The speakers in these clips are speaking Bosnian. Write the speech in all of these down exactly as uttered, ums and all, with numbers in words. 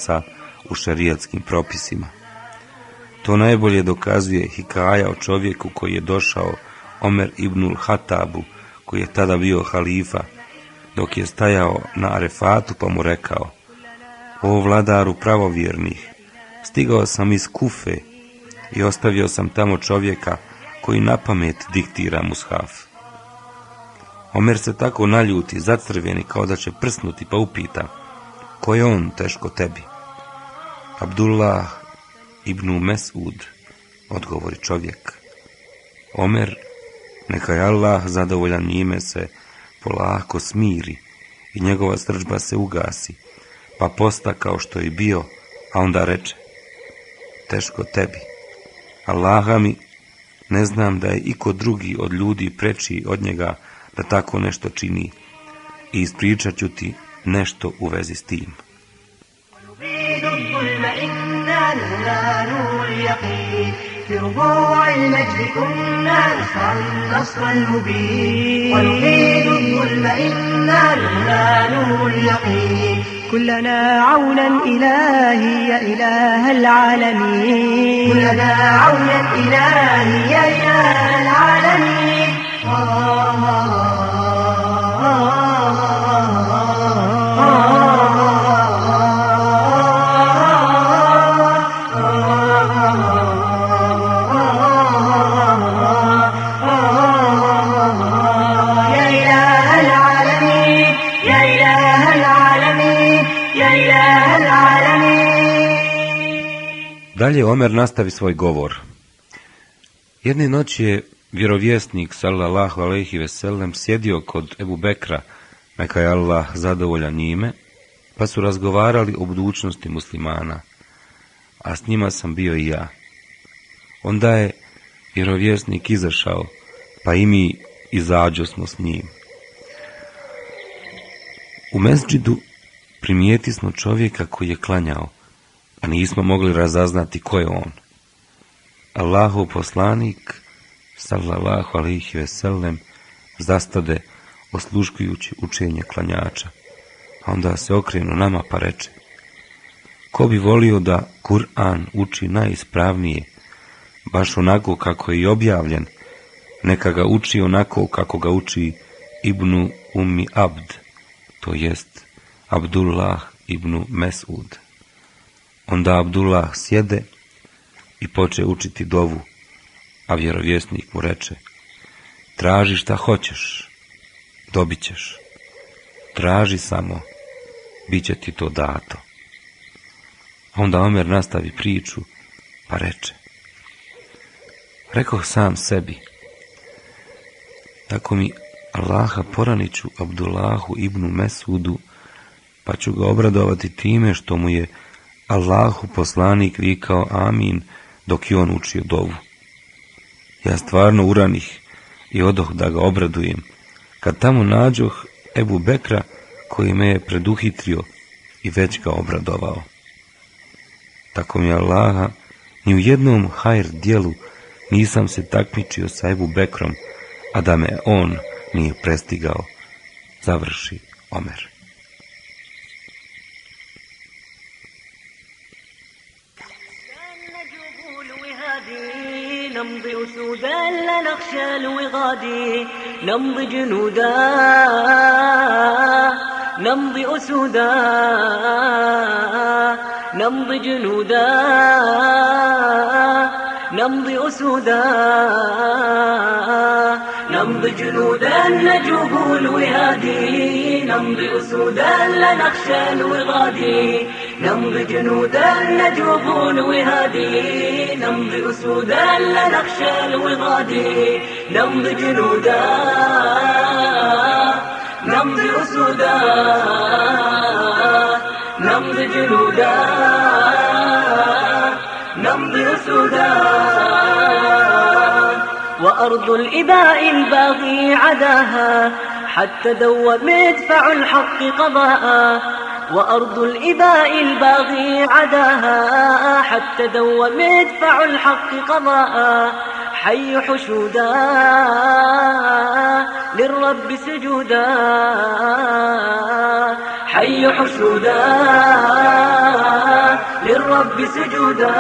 glasa u šerijatskim propisima. To najbolje dokazuje hikaja o čovjeku koji je došao Omer ibnul Hatabu, koji je tada bio halifa, dok je stajao na Arefatu, pa mu rekao: o vladaru pravovjernih, stigao sam iz Kufe i ostavio sam tamo čovjeka koji na pamet diktira mushaf. Omer se tako naljuti, zacrveni kao da će prsnuti, pa upita: ko je on, teško tebi? Abdullah ibn Mesud, odgovori čovjek. Omer, neka je Allah zadovoljan njime, se polako smiri i njegova srdžba se ugasi, pa posta kao što je bio, a onda reče: teško tebi, Allaha mi, ne znam da je iko drugi od ljudi preči od njega da tako nešto čini, i ispričat ću ti nešto u vezi s tim. في ربوع المجد كنا نسعى النصر المبين ونفيد الظلم إنا لنا نور اليقين كلنا عونا إلهي يا إله العالمين كلنا عونا إلهي يا إله العالمين Dalje Omer nastavi svoj govor. Jedne noći je vjerovjesnik sallallahu alejhi ve sellem sjedio kod Ebu Bekra, neka je Allah zadovoljan njime, pa su razgovarali o budućnosti muslimana, a s njima sam bio i ja. Onda je vjerovjesnik izašao, pa i mi izađo smo s njim. U mesdžidu primijeti smo čovjeka koji je klanjao, a nismo mogli razaznati ko je on. Allahov poslanik, sallallahu alejhi ve sellem, zastade osluškujući učenje klanjača, a onda se okrenu nama pa reče: ko bi volio da Kur'an uči najispravnije, baš onako kako je i objavljen, neka ga uči onako kako ga uči Ibnu Ummi Abd, to jest Abdullah ibn Mesud. Onda Abdullah sjede i poče učiti dovu, a vjerovjesnik mu reče: traži šta hoćeš, dobit ćeš. Traži samo, bit će ti to dato. Onda Omer nastavi priču, pa reče: rekoh sam sebi, tako mi Allaha poraniću Abdullahu ibn Mesudu, pa ću ga obradovati time što mu je Allahu poslanik vikao amin dok je on učio dovu. Ja stvarno uranih i odoh da ga obradujem, kad tamo nađoh Ebu Bekra koji me je preduhitrio i već ga obradovao. Tako mi Allaha, ni u jednom hajr dijelu nisam se takmičio sa Ebu Bekrom, a da me on nije prestigao, završi Omer. نمضي أسودا لا نخشى الوغاد نمضي جنودا نمضي أسودا نمضي جنودا نمضي أسودا نمضي جنودا نجوب الوهاد نمضي أسودا لا نخشى الوغاد نمضي جنودا نجوب الوهاد نمضي أسودا لا نخشى الوغاد نمضي جنودا نمضي أسودا نمضي جنودا نمضي أسودا وأرض الإباء الباغي عداها حتى دوى مدفع الحق قضاء وأرض الإباء الباغي عداها حتى دوى مدفع الحق قضاء حي حشودا للرب سجودا حي حشودا للرب سجودا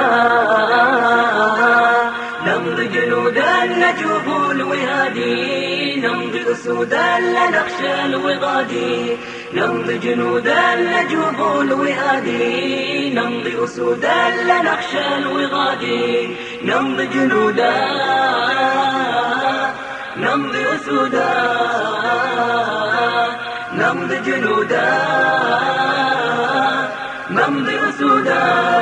نمضي جنودا نجوب الوهادي نمضي أسودا لا نخشى الوغادي نمضي جنودا نجوب الوهادي نمضي أسودا لا نخشى الوغادي نمضي جنودا نمضي أسودا نمضي جنودا نمضي أسودا.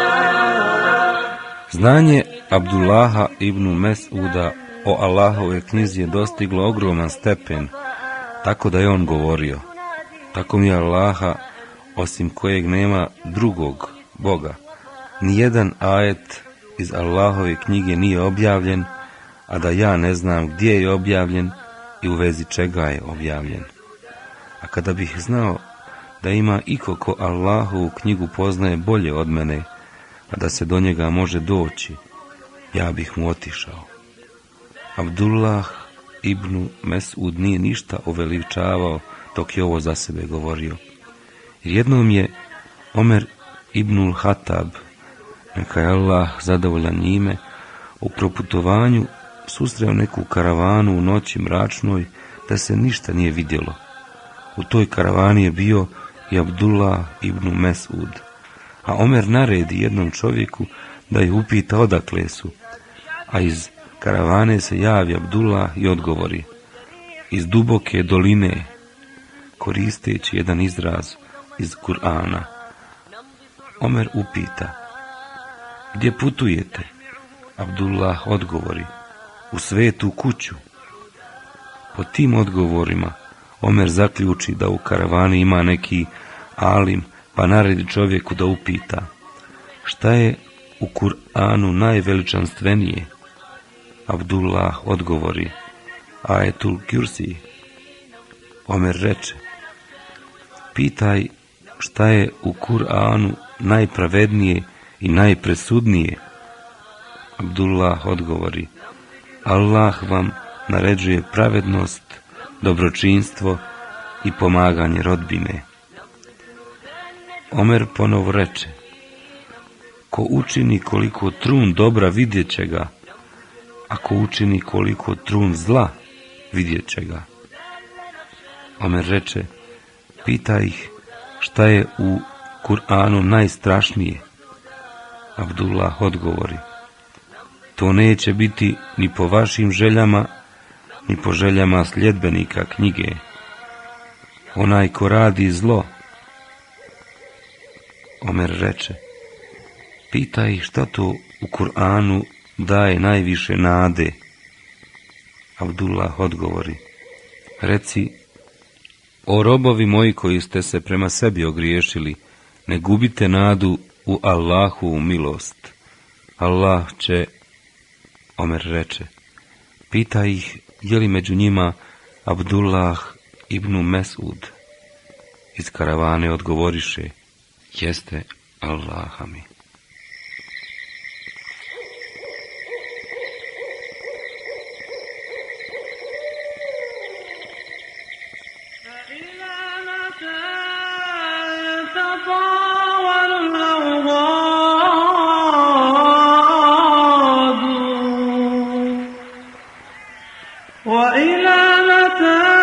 Znanje Abdullaha ibn Mes'uda o Allahove knjizi je dostiglo ogroman stepen, tako da je on govorio: tako mi je Allaha, osim kojeg nema drugog Boga, nijedan ajet iz Allahove knjige nije objavljen, a da ja ne znam gdje je objavljen i u vezi čega je objavljen. A kada bih znao da ima iko ko Allahovu knjigu poznaje bolje od mene, a da se do njega može doći, ja bih mu otišao. Abdullah ibn Mes'ud nije ništa uveličavao dok je ovo za sebe govorio. Jednom je Omer ibnul Hatab, neka je Allah zadovoljan njime, u proputovanju susreo neku karavanu u noći mračnoj da se ništa nije vidjelo. U toj karavani je bio i Abdullah ibn Mes'ud, a Omer naredi jednom čovjeku da ih upita odakle su, a iz karavane se javi Abdullah i odgovori: iz duboke doline, koristeći jedan izraz iz Kur'ana. Omer upita: gdje putujete? Abdullah odgovori: u svetu kuću. Po tim odgovorima Omer zaključi da u karavani ima neki alim, pa naredi čovjeku da upita: šta je u Kur'anu najveličanstvenije? Abdullah odgovori: Ajetul Kursi. Omer reče: pitaj šta je u Kur'anu najpravednije i najpresudnije? Abdullah odgovori: Allah vam naređuje pravednost, dobročinstvo i pomaganje rodbine. Omer ponovo reče: ko učini koliko trun dobra vidjet će ga, a ko učini koliko trun zla vidjet će ga. Omer reče: pitaj ih šta je u Kur'anu najstrašnije. Abdullah odgovori: to neće biti ni po vašim željama, ni po željama sljedbenika knjige. Onaj ko radi zlo. Omer reče: pitaj ih šta to u Kur'anu daje najviše nade. Abdullah odgovori: reci: o robovi moji koji ste se prema sebi ogriješili, ne gubite nadu u Allahovu milost. Allah će... Omer reče: pitaj ih je li među njima Abdullah ibn Mes'ud. Iz karavane odgovoriše: jeste, Allaha mi. وإلى متى